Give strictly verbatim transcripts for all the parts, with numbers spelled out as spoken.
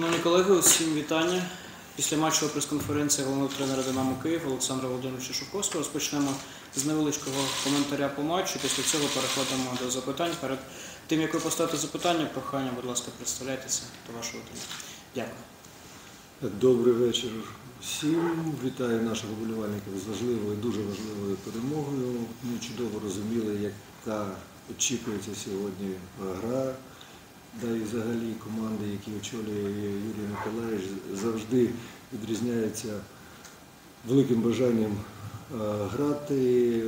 Шановні колеги, усім вітання. Після матчової прес-конференції головного тренера «Динамо Київ» Олександра Володимировича Шовковського розпочнемо з невеличкого коментаря по матчу. Після цього переходимо до запитань. Перед тим, як ви поставите запитання, прохання, будь ласка, представляйтеся до вашого тему. Дякую. Добрий вечір всім. Вітаю наших вболівальників з важливою, дуже важливою перемогою. Ми чудово розуміли, яка очікується сьогодні гра. Да і взагалі команди, які очолює Юрій Миколаївич, завжди відрізняються великим бажанням грати,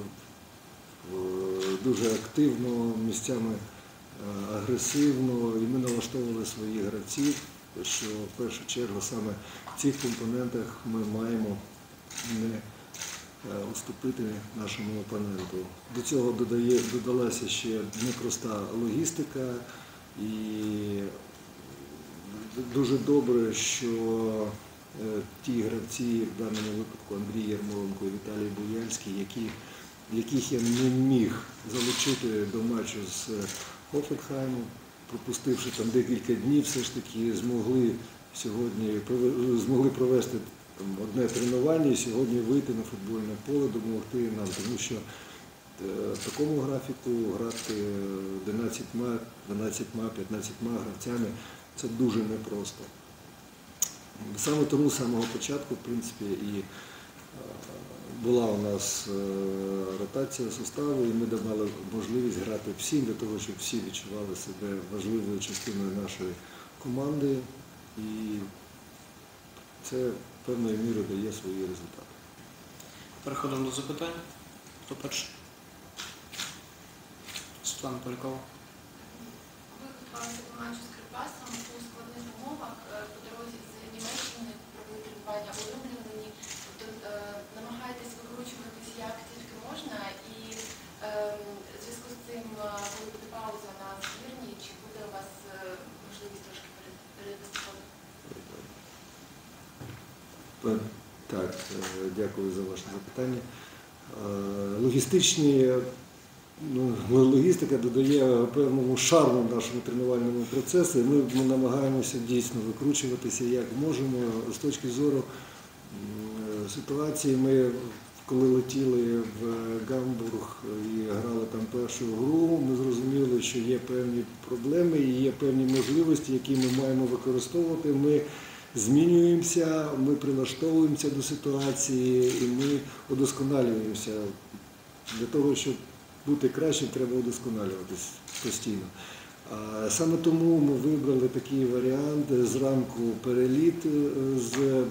дуже активно, місцями агресивно. І ми налаштовували своїх гравців, що в першу чергу саме в цих компонентах ми маємо не уступити нашому опоненту. До цього додає, додалася ще непроста логістика. І дуже добре, що ті гравці, в даному випадку Андрій Ярмоленко і Віталій Буяльський, які, яких я не міг залучити до матчу з Хофенхаймом, пропустивши там декілька днів, все ж таки змогли сьогодні змогли провести там одне тренування і сьогодні вийти на футбольне поле, допомогти нам, тому що в такому графіку грати одинадцятьма, дванадцятьма, п'ятнадцятьма гравцями – це дуже непросто. Саме тому з самого початку, в принципі, і була у нас ротація составу, і ми давали можливість грати всім, для того, щоб всі відчували себе важливою частиною нашої команди. І це певною мірою дає свої результати. Переходимо до запитань. Хто перший? Світлана Полякова. Ви готувалися до матчу з Кривбасом у складних умовах, по дорозі з Німеччини, провели тренування у Любліні. Тобто намагаєтесь викручуватись як тільки можна, і в зв'язку з цим, коли буде пауза на збірні, чи буде у вас можливість трошки перевести ходу? Так, дякую за ваше запитання. Логістичні Ну, логістика додає певному шарму нашому тренувальному процесу. Ми намагаємося дійсно викручуватися як можемо. З точки зору ситуації, ми коли летіли в Гамбург і грали там першу гру, ми зрозуміли, що є певні проблеми і є певні можливості, які ми маємо використовувати. Ми змінюємося, ми прилаштовуємося до ситуації і ми удосконалюємося для того, щоб бути кращим, треба удосконалюватись постійно. Саме тому ми вибрали такий варіант, зранку переліт з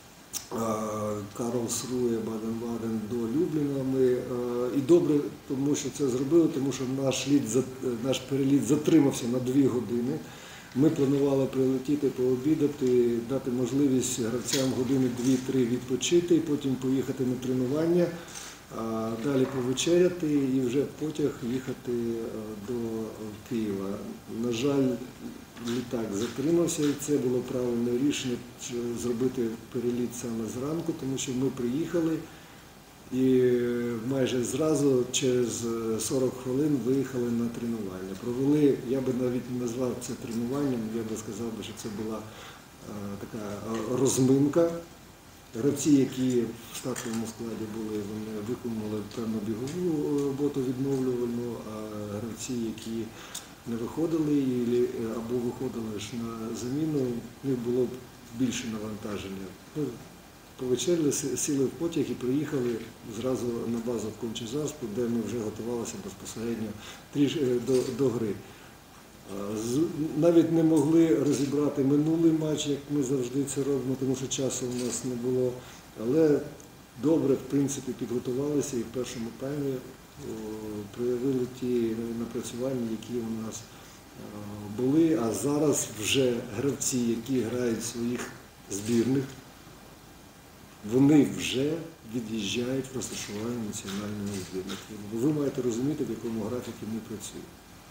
Карлсрує, Баден-Баден до Любліна. Ми, і добре, тому що це зробили, тому що наш, літ, наш переліт затримався на дві години. Ми планували прилетіти, пообідати, дати можливість гравцям години дві-три відпочити, і потім поїхати на тренування. Далі повечеряти і вже потяг їхати до Києва. На жаль, літак затримався, і це було правильне рішення зробити переліт саме зранку, тому що ми приїхали і майже зразу через сорок хвилин виїхали на тренування. Провели, я би навіть не назвав це тренуванням, я би сказав, що це була така розминка. Гравці, які в стартовому складі були, вони виконували певну бігову роботу відновлювальну, а гравці, які не виходили або виходили на заміну, в них було більше навантаження. Ми повечеряли, сіли в потяг і приїхали зразу на базу в Кончезаспу, де ми вже готувалися безпосередньо до, до гри. Навіть не могли розібрати минулий матч, як ми завжди це робимо, тому що часу у нас не було. Але добре, в принципі, підготувалися і в першому таймі проявили ті напрацювання, які у нас були. А зараз вже гравці, які грають в своїх збірних, вони вже від'їжджають в розташування національної збірної. Ви маєте розуміти, в якому графіку ми працюємо.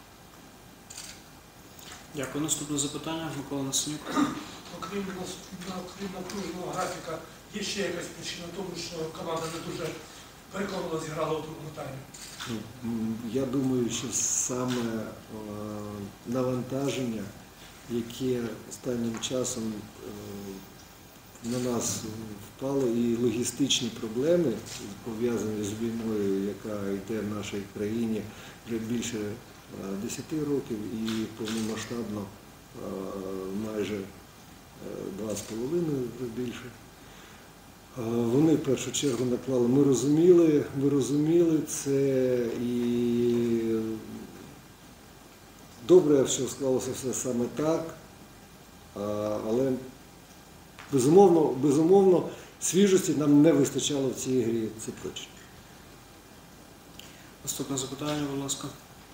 Дякую. Наступне запитання. Микола Насенюк. Окрім напруженого графіка, є ще якась причина тому, що команда не дуже переконано зіграла у другому таймі? Я думаю, що саме навантаження яке останнім часом на нас впало, і логістичні проблеми, пов'язані з війною, яка йде в нашій країні вже більше десяти років і повномасштабно майже два з половиною більше. Вони в першу чергу наклали, ми розуміли, ми розуміли це, і добре, що склалося все саме так, але безумовно, безумовно свіжості нам не вистачало в цій грі, це точно. Наступне запитання, будь ласка.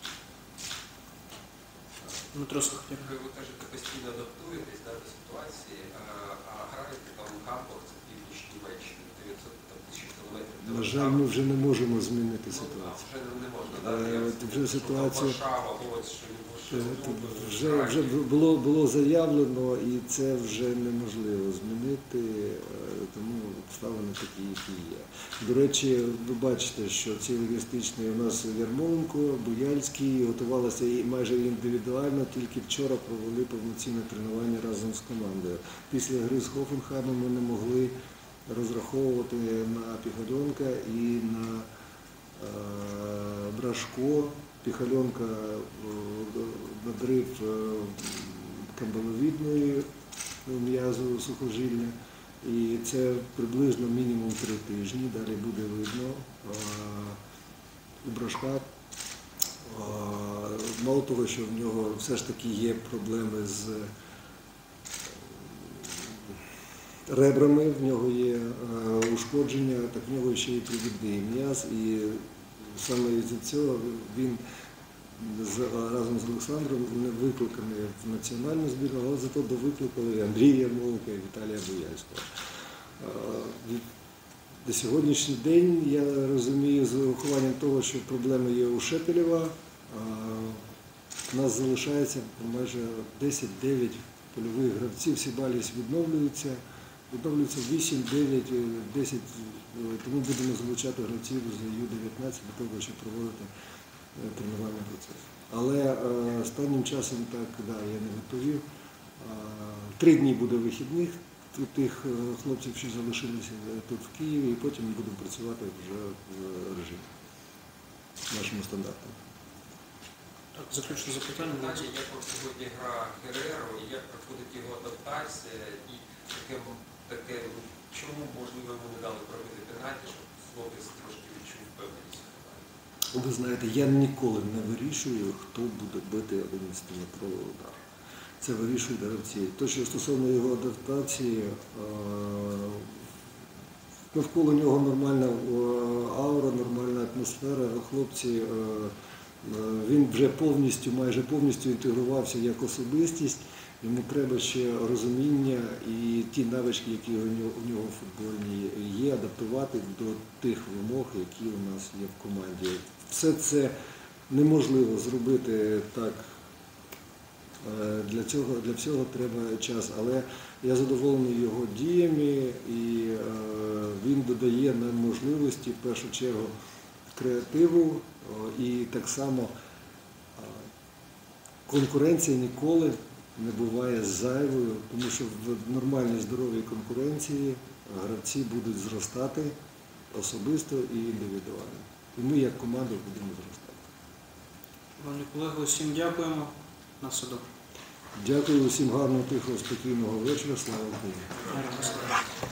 Дмитро Сухотєр. Ви кажете, постійно адаптуєтесь да, до ситуації, а, а граєте там Гамбург, це північ Німеччини, дев'ятсот тисяч кілометрів. На жаль, ми вже не можемо змінити Ну, ситуацію. вже не можна, Е, так? вже ситуація- Варшава, ось, що Е, Вже, вже було, було заявлено, і це вже неможливо змінити, е, тому обставини такі, які є. До речі, ви бачите, що ці логістичні у нас Ярмоленко, Буяльський готувалися і майже індивідуально, тільки вчора провели повноцінне тренування разом з командою. Після гри з Хофенхаймом ми не могли розраховувати на Піхальонка і на е, Брашко. Піхальонка надрив камбаловідної м'язу сухожилля, і це приблизно мінімум три тижні, далі буде видно. У Брашка, мало того, що в нього все ж таки є проблеми з ребрами, в нього є ушкодження, так в нього ще й привідний м'яз, і саме із цього він з, разом з Олександром не викликаний в національну збірну, але зато довикликали Андрія Ярмоленка і Віталія Буяльського. На сьогоднішній день я розумію з урахуванням того, що проблеми є у Шепелєва, у нас залишається майже десять-дев'ять польових гравців, всі баліс відновлюються. Відновлюється вісім, дев'ять, десять, тому будемо залучати гравців з ю дев'ятнадцять для того, щоб проводити тренувальний процес. Але е, останнім часом так, да, я не відповів. Е, три дні буде вихідних у тих е, хлопців, що залишилися тут в Києві, і потім будемо працювати вже в режимі нашому стандарту. Так, заключне запитання. Питання, як вам сьогодні гра Гереро, і як проходить його адаптація, і таке, таке, чому, можливо, йому не дали пробити пенальті, щоб хлопець трошки відчув впевненість? Ви знаєте, я ніколи не вирішую, хто буде бити одинадцятиметровий удар. Це вирішують гравці. То, що стосовно його адаптації, навколо нього нормальна аура, нормальна атмосфера, хлопці, він вже повністю, майже повністю інтегрувався як особистість, йому треба ще розуміння і ті навички, які у нього, у нього в футбольні є, адаптувати до тих вимог, які у нас є в команді. Все це неможливо зробити так. Для цього, для всього треба час, але я задоволений його діями, і е, він додає нам можливості, в першу чергу, креативу, е, і так само е, конкуренція ніколи не буває зайвою, тому що в нормальній здоровій конкуренції гравці будуть зростати особисто і індивідуально. І ми як команда будемо зростати. Пане колеги, усім дякуємо. На все добре. Дякую, усім гарного, тихого, спокійного вечора. Слава Україні!